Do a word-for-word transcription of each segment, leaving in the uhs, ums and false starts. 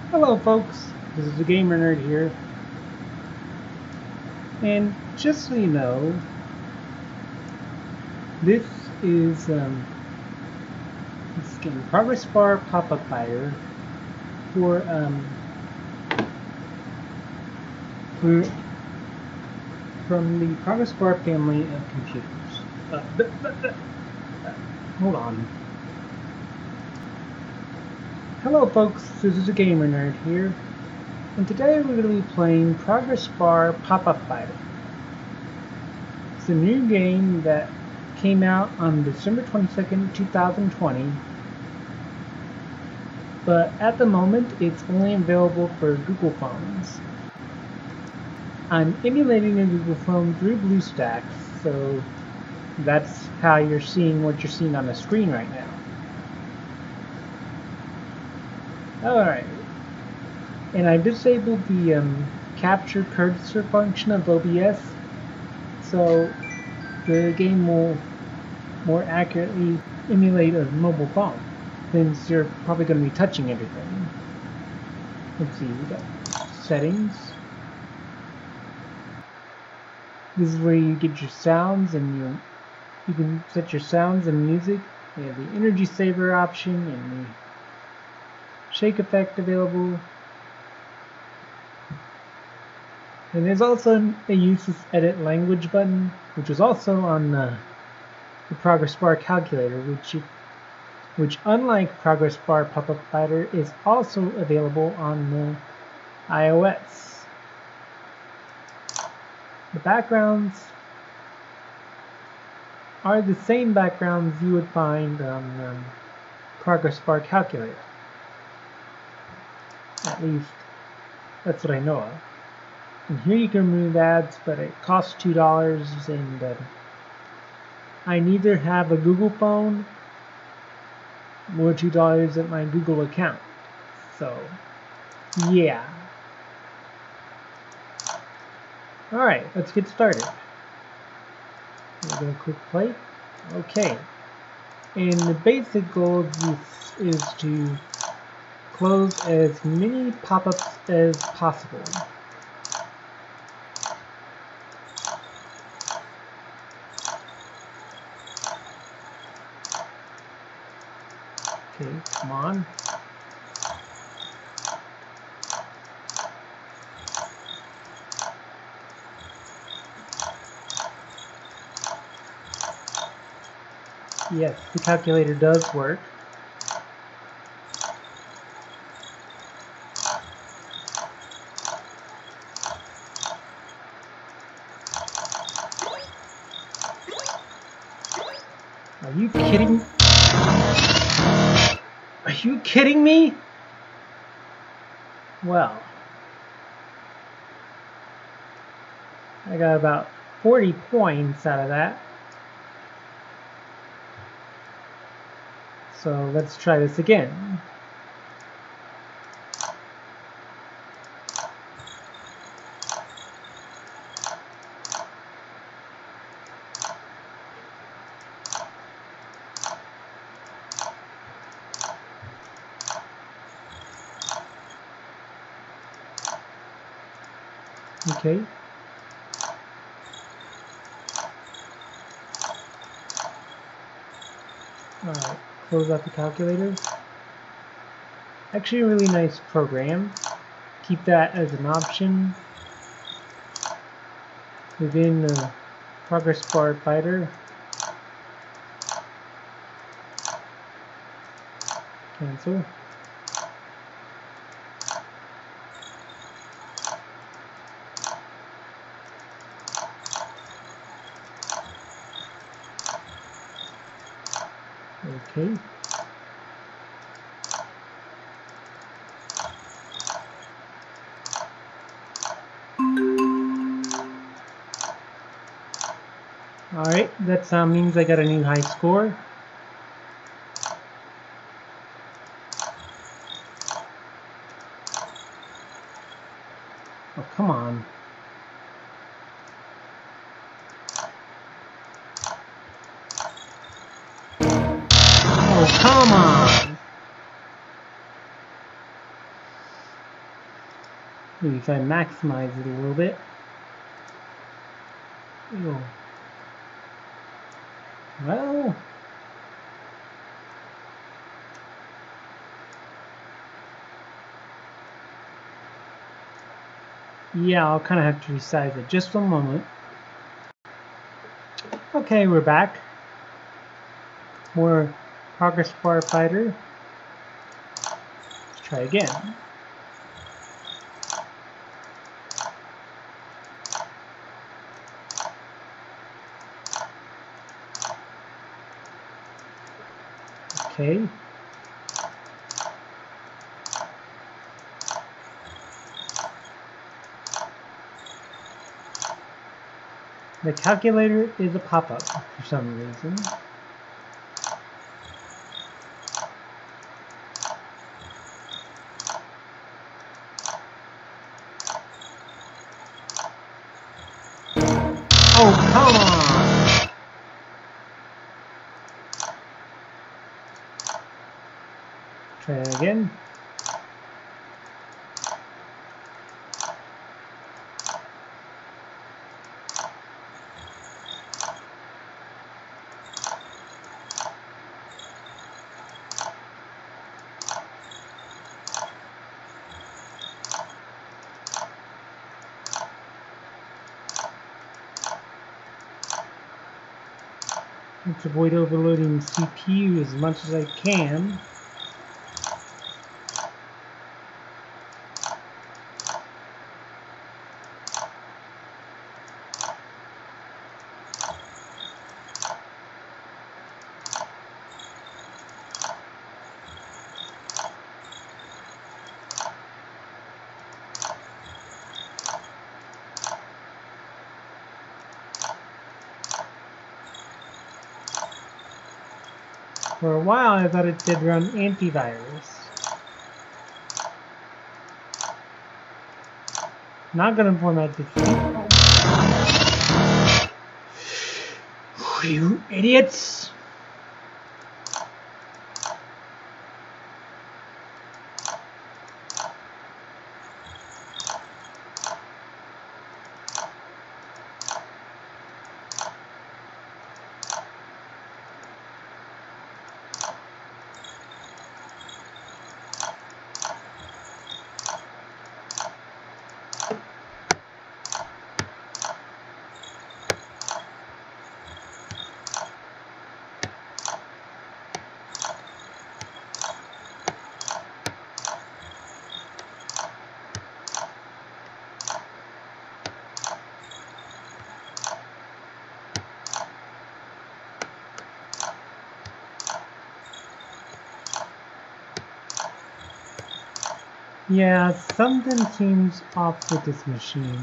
Hello folks, this is the Gamer Nerd here, and just so you know, this is um, this game, Progressbar Pop-Up Fighter, for um, for from the Progressbar family of computers. Uh, th th th uh, hold on. Hello folks, this is the Gamer Nerd here, and today we're going to be playing Progressbar Pop-Up Fighter. It's a new game that came out on December twenty-second, two thousand twenty, but at the moment it's only available for Google phones. I'm emulating a Google phone through BlueStacks, so that's how you're seeing what you're seeing on the screen right now. Alright, and I disabled the um, capture cursor function of O B S, so the game will more accurately emulate a mobile phone, since you're probably going to be touching everything. Let's see, we got settings. This is where you get your sounds, and you you can set your sounds and music. You have the energy saver option and the shake effect available. And there's also a uses edit language button, which is also on uh, the Progressbar calculator, which you, which unlike Progressbar Pop-Up Fighter is also available on the iOS. The backgrounds are the same backgrounds you would find on um, Progressbar calculator. At least that's what I know of. And here you can remove ads, but it costs two dollars, and uh, I neither have a Google phone or two dollars at my Google account. So, yeah. Alright, let's get started. We're going to click play. Okay. And the basic goal of this is to close as many pop-ups as possible. Okay, come on. Yes, the calculator does work. Are you kidding? Are you kidding me? Well, I got about forty points out of that. So let's try this again. Okay. Alright, close out the calculator. Actually a really nice program. Keep that as an option within the Progressbar Fighter. Cancel. Okay. Alright, that uh, means I got a new high score. Oh, come on. Oh, come on! Maybe if I maximize it a little bit. Ew. Well, yeah, I'll kind of have to resize it. Just a moment. Okay, we're back. More Progressbar fighter. Let's try again. Okay. The calculator is a pop-up for some reason. Oh, come on! Try it again. Let's avoid overloading the C P U as much as I can. For a while, I thought it did run antivirus. Not gonna format this. Oh. You idiots! Yeah, something seems off with this machine.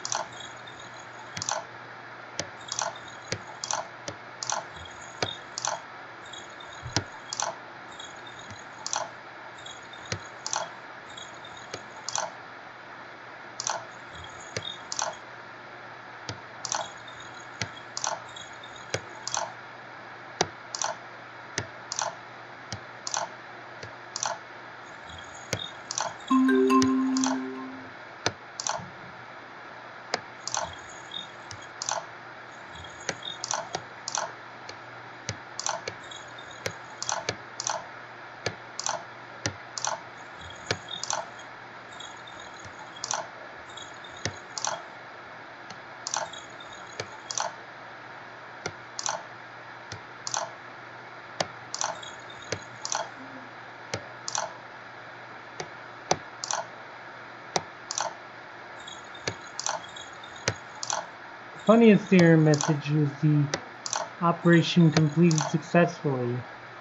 Funniest error message was the operation completed successfully.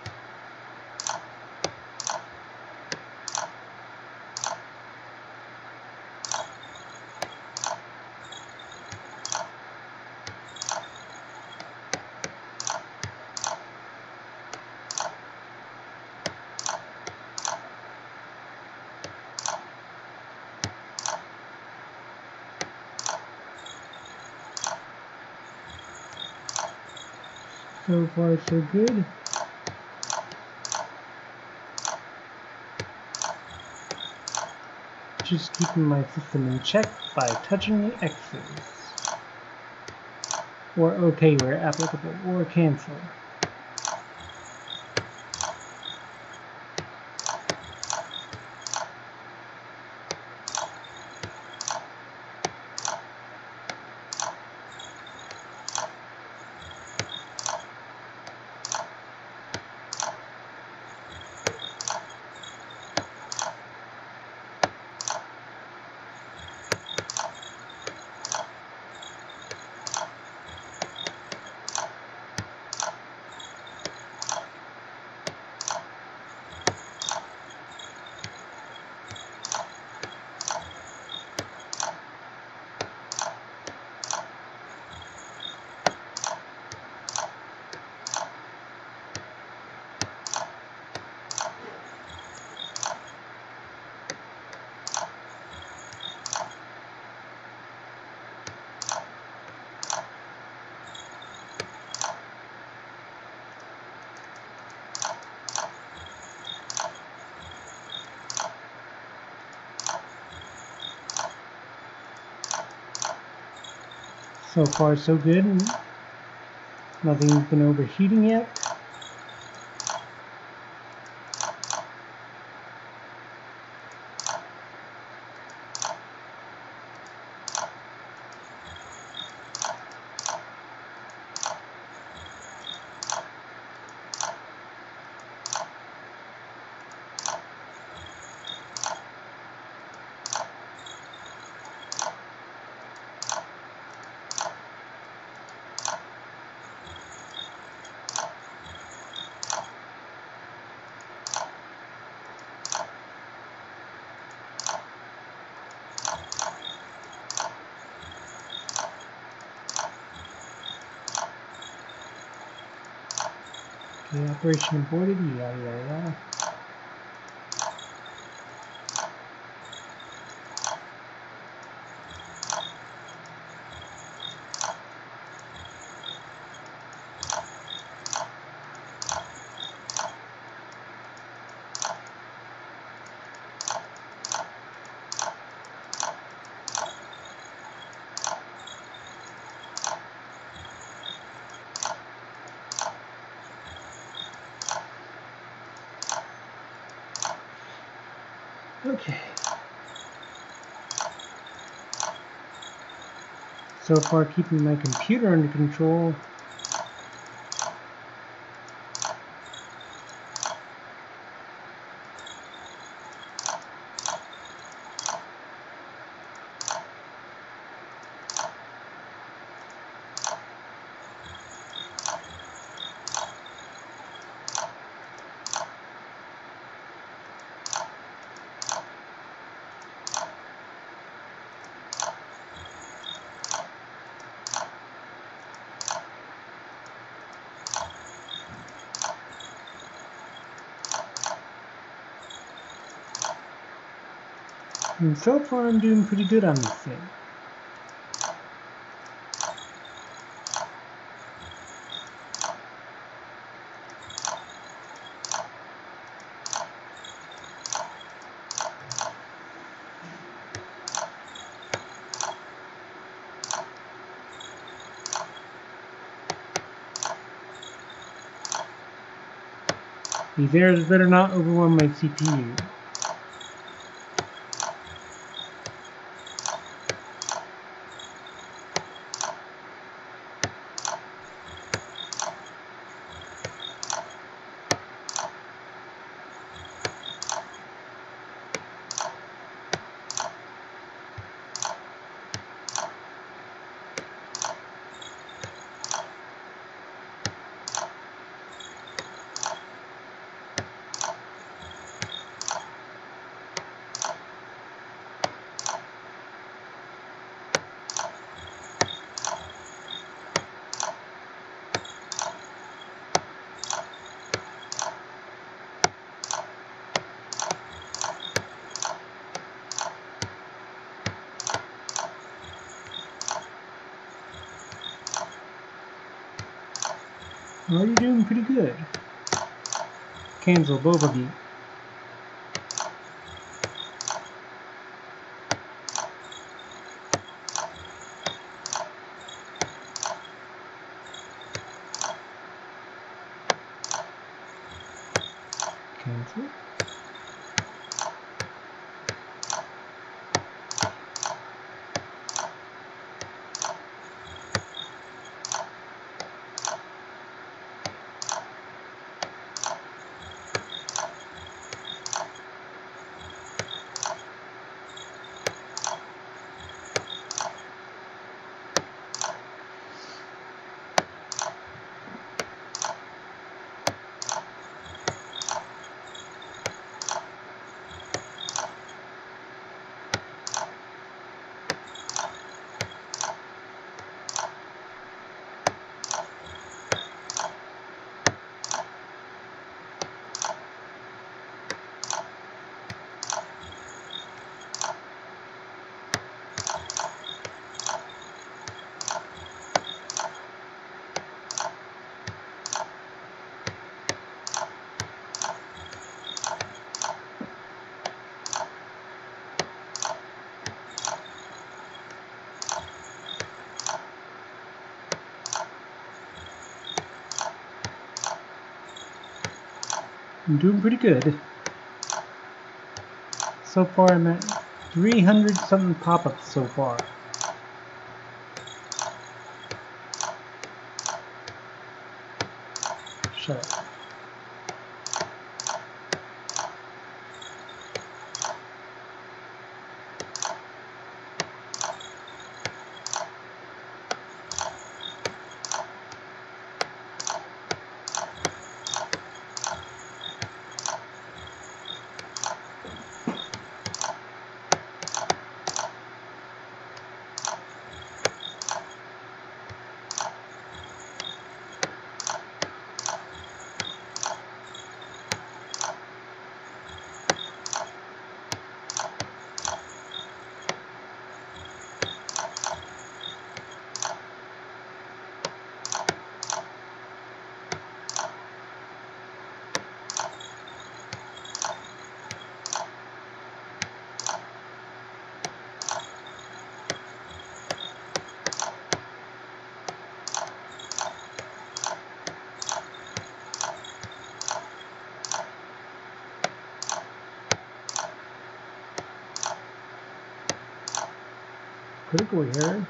So far, so good. Just keeping my system in check by touching the X's. Or OK where applicable, or cancel. So far so good. Nothing's been overheating yet. Okay, operation aborted, yada yada yada. Okay. So far keeping my computer under control. And so far I'm doing pretty good on this thing. These errors better not overwhelm my C P U. Well, you're doing pretty good. Cancel both of you. I'm doing pretty good. So far I'm at three hundred something pop-ups so far. Shut up. Critical here.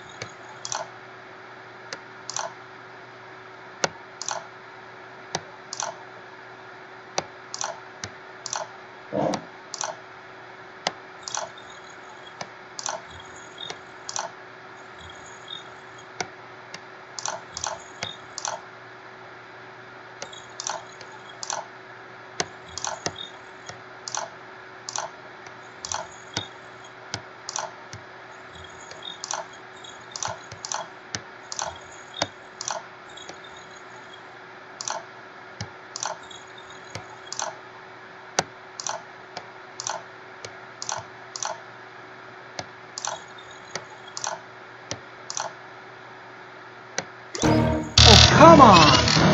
Come on!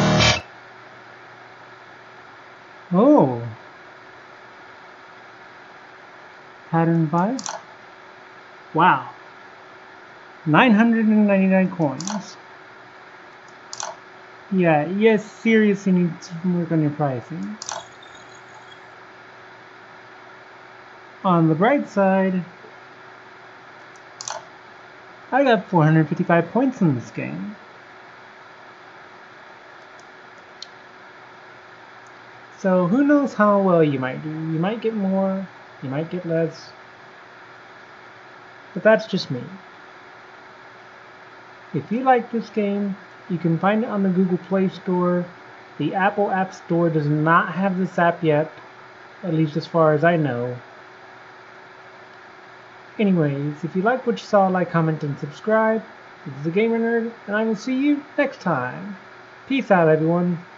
Oh. Pattern five? Wow. nine hundred ninety-nine coins. Yeah, yes, seriously need to work on your pricing. On the bright side, I got four hundred fifty-five points in this game. So who knows how well you might do. You might get more, you might get less. But that's just me. If you like this game, you can find it on the Google Play Store. The Apple App Store does not have this app yet, at least as far as I know. Anyways, if you like what you saw, like, comment, and subscribe. This is the Gamer Nerd, and I will see you next time. Peace out, everyone.